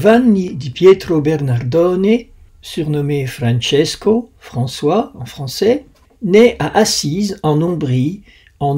Giovanni di Pietro Bernardone, surnommé Francesco, François en français, naît à Assise en Ombrie en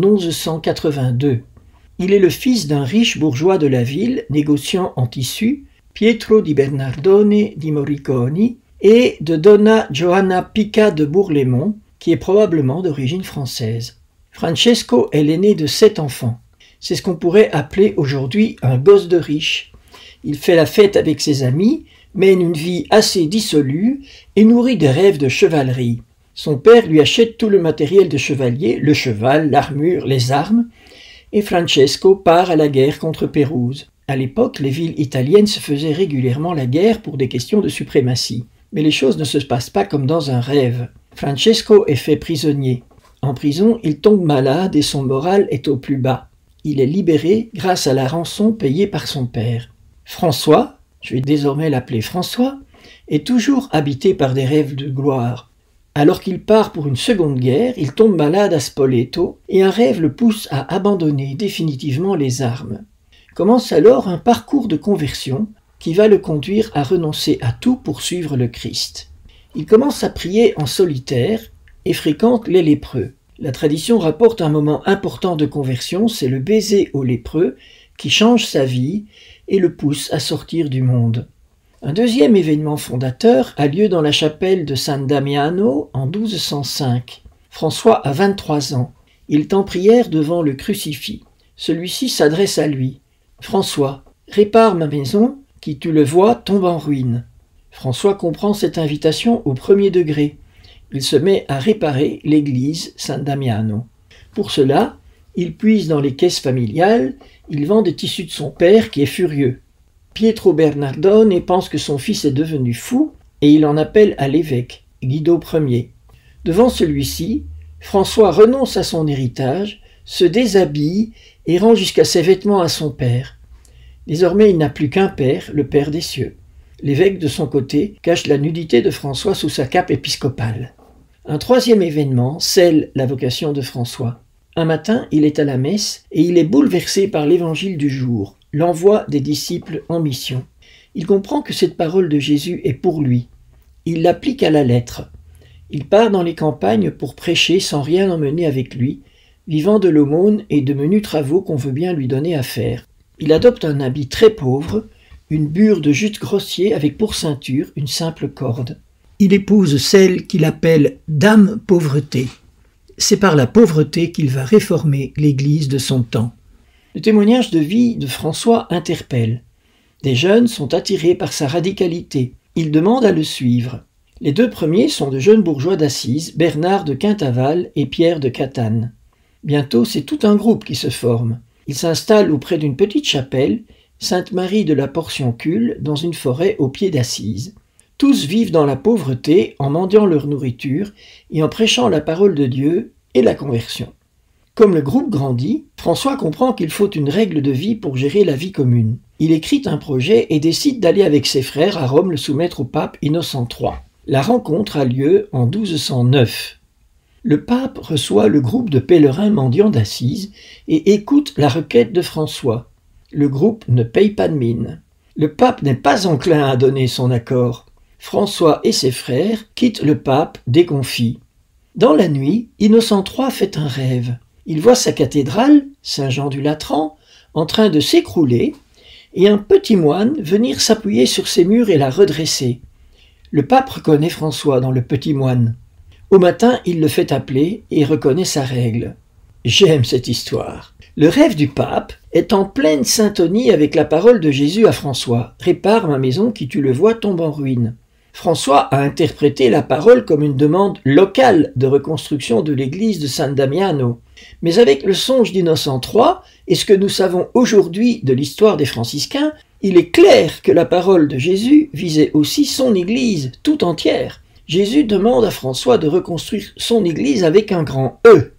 1182. Il est le fils d'un riche bourgeois de la ville, négociant en tissu, Pietro di Bernardone di Moriconi, et de Donna Johanna Pica de Bourlemont, qui est probablement d'origine française. Francesco est l'aîné de 7 enfants. C'est ce qu'on pourrait appeler aujourd'hui un gosse de riche. Il fait la fête avec ses amis, mène une vie assez dissolue et nourrit des rêves de chevalerie. Son père lui achète tout le matériel de chevalier, le cheval, l'armure, les armes, et Francesco part à la guerre contre Pérouse. À l'époque, les villes italiennes se faisaient régulièrement la guerre pour des questions de suprématie. Mais les choses ne se passent pas comme dans un rêve. Francesco est fait prisonnier. En prison, il tombe malade et son moral est au plus bas. Il est libéré grâce à la rançon payée par son père. François, je vais désormais l'appeler François, est toujours habité par des rêves de gloire. Alors qu'il part pour une seconde guerre, il tombe malade à Spoleto et un rêve le pousse à abandonner définitivement les armes. Commence alors un parcours de conversion qui va le conduire à renoncer à tout pour suivre le Christ. Il commence à prier en solitaire et fréquente les lépreux. La tradition rapporte un moment important de conversion, c'est le baiser au lépreux qui change sa vie et le pousse à sortir du monde. Un deuxième événement fondateur a lieu dans la chapelle de San Damiano en 1205. François a 23 ans. Il est en prière devant le crucifix. Celui-ci s'adresse à lui. « François, répare ma maison, qui, tu le vois, tombe en ruine. » François comprend cette invitation au premier degré. Il se met à réparer l'église San Damiano. Pour cela, il puise dans les caisses familiales, il vend des tissus de son père qui est furieux. Pietro Bernardone pense que son fils est devenu fou et il en appelle à l'évêque, Guido Ier. Devant celui-ci, François renonce à son héritage, se déshabille et rend jusqu'à ses vêtements à son père. Désormais, il n'a plus qu'un père, le Père des cieux. L'évêque, de son côté, cache la nudité de François sous sa cape épiscopale. Un troisième événement scelle la vocation de François. Un matin, il est à la messe et il est bouleversé par l'évangile du jour, l'envoi des disciples en mission. Il comprend que cette parole de Jésus est pour lui. Il l'applique à la lettre. Il part dans les campagnes pour prêcher sans rien emmener avec lui, vivant de l'aumône et de menus travaux qu'on veut bien lui donner à faire. Il adopte un habit très pauvre, une bure de jute grossier avec pour ceinture une simple corde. Il épouse celle qu'il appelle « Dame Pauvreté ». C'est par la pauvreté qu'il va réformer l'Église de son temps. Le témoignage de vie de François interpelle. Des jeunes sont attirés par sa radicalité. Ils demandent à le suivre. Les 2 premiers sont de jeunes bourgeois d'Assise, Bernard de Quintaval et Pierre de Catane. Bientôt, c'est tout un groupe qui se forme. Ils s'installent auprès d'une petite chapelle, Sainte-Marie de la Portioncule, dans une forêt au pied d'Assise. Tous vivent dans la pauvreté, en mendiant leur nourriture et en prêchant la parole de Dieu et la conversion. Comme le groupe grandit, François comprend qu'il faut une règle de vie pour gérer la vie commune. Il écrit un projet et décide d'aller avec ses frères à Rome le soumettre au pape Innocent III. La rencontre a lieu en 1209. Le pape reçoit le groupe de pèlerins mendiants d'Assise et écoute la requête de François. Le groupe ne paye pas de mine. Le pape n'est pas enclin à donner son accord. François et ses frères quittent le pape déconfits. Dans la nuit, Innocent III fait un rêve. Il voit sa cathédrale, Saint-Jean du Latran, en train de s'écrouler et un petit moine venir s'appuyer sur ses murs et la redresser. Le pape reconnaît François dans le petit moine. Au matin, il le fait appeler et reconnaît sa règle. J'aime cette histoire. Le rêve du pape est en pleine syntonie avec la parole de Jésus à François. « Répare ma maison qui, tu le vois, tombe en ruine ». François a interprété la parole comme une demande locale de reconstruction de l'église de San Damiano. Mais avec le songe d'Innocent III et ce que nous savons aujourd'hui de l'histoire des franciscains, il est clair que la parole de Jésus visait aussi son église tout entière. Jésus demande à François de reconstruire son église avec un grand E.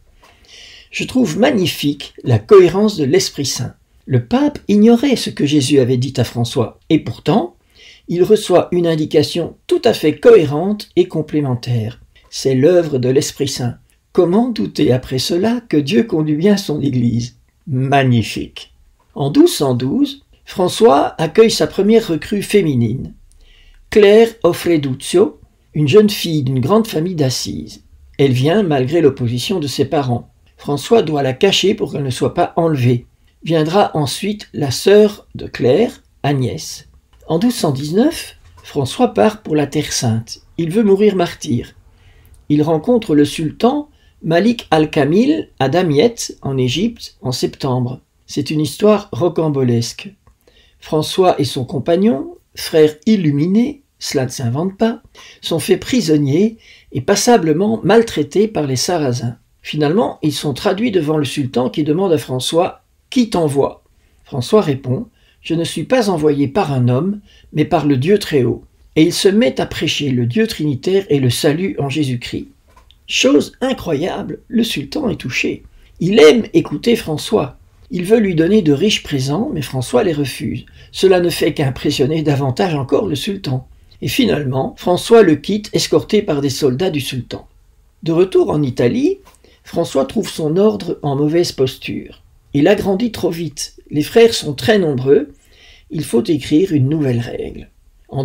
Je trouve magnifique la cohérence de l'Esprit Saint. Le pape ignorait ce que Jésus avait dit à François, et pourtant, il reçoit une indication tout à fait cohérente et complémentaire. C'est l'œuvre de l'Esprit Saint. Comment douter après cela que Dieu conduit bien son Église? Magnifique. En 1212, François accueille sa première recrue féminine, Claire Offreduzio, une jeune fille d'une grande famille d'Assise. Elle vient malgré l'opposition de ses parents. François doit la cacher pour qu'elle ne soit pas enlevée. Viendra ensuite la sœur de Claire, Agnès. En 1219, François part pour la Terre Sainte. Il veut mourir martyr. Il rencontre le sultan Malik al-Kamil à Damiette, en Égypte, en septembre. C'est une histoire rocambolesque. François et son compagnon, frère illuminé, cela ne s'invente pas, sont faits prisonniers et passablement maltraités par les Sarrasins. Finalement, ils sont traduits devant le sultan qui demande à François « Qui t'envoie ?» François répond « Je ne suis pas envoyé par un homme, mais par le Dieu très haut. » Et il se met à prêcher le Dieu trinitaire et le salut en Jésus-Christ. Chose incroyable, le sultan est touché. Il aime écouter François. Il veut lui donner de riches présents, mais François les refuse. Cela ne fait qu'impressionner davantage encore le sultan. Et finalement, François le quitte, escorté par des soldats du sultan. De retour en Italie, François trouve son ordre en mauvaise posture. Il a grandi trop vite, les frères sont très nombreux, il faut écrire une nouvelle règle. En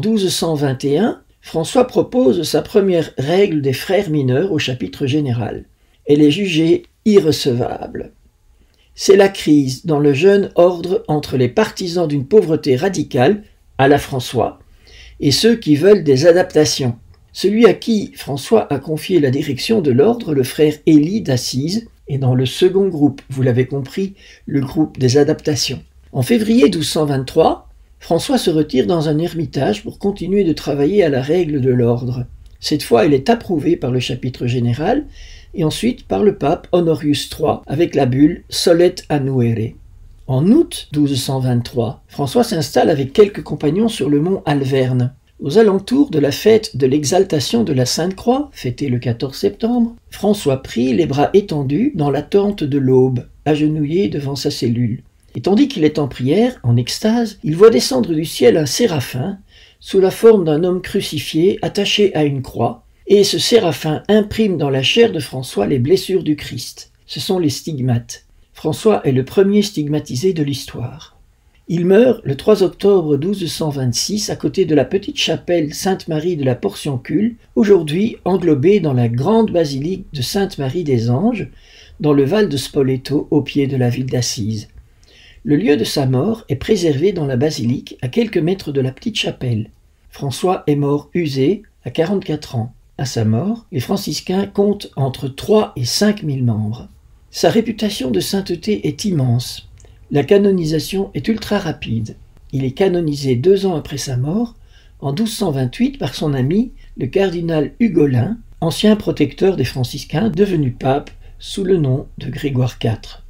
1221, François propose sa première règle des frères mineurs au chapitre général. Elle est jugée irrecevable. C'est la crise dans le jeune ordre entre les partisans d'une pauvreté radicale, à la François, et ceux qui veulent des adaptations. Celui à qui François a confié la direction de l'ordre, le frère Élie d'Assise, est dans le second groupe, vous l'avez compris, le groupe des adaptations. En février 1223, François se retire dans un ermitage pour continuer de travailler à la règle de l'ordre. Cette fois, elle est approuvée par le chapitre général et ensuite par le pape Honorius III avec la bulle Solet Annuere. En août 1223, François s'installe avec quelques compagnons sur le mont Alverne. Aux alentours de la fête de l'exaltation de la Sainte-Croix, fêtée le 14 septembre, François prie les bras étendus dans l'attente de l'aube, agenouillé devant sa cellule. Et tandis qu'il est en prière, en extase, il voit descendre du ciel un séraphin, sous la forme d'un homme crucifié attaché à une croix, et ce séraphin imprime dans la chair de François les blessures du Christ. Ce sont les stigmates. François est le premier stigmatisé de l'histoire. Il meurt le 3 octobre 1226 à côté de la petite chapelle Sainte-Marie de la Portioncule, aujourd'hui englobée dans la grande basilique de Sainte-Marie des Anges, dans le Val de Spoleto, au pied de la ville d'Assise. Le lieu de sa mort est préservé dans la basilique, à quelques mètres de la petite chapelle. François est mort usé, à 44 ans. À sa mort, les franciscains comptent entre 3 et 5 000 membres. Sa réputation de sainteté est immense. La canonisation est ultra rapide. Il est canonisé 2 ans après sa mort, en 1228 par son ami, le cardinal Ugolin, ancien protecteur des franciscains devenu pape sous le nom de Grégoire IV.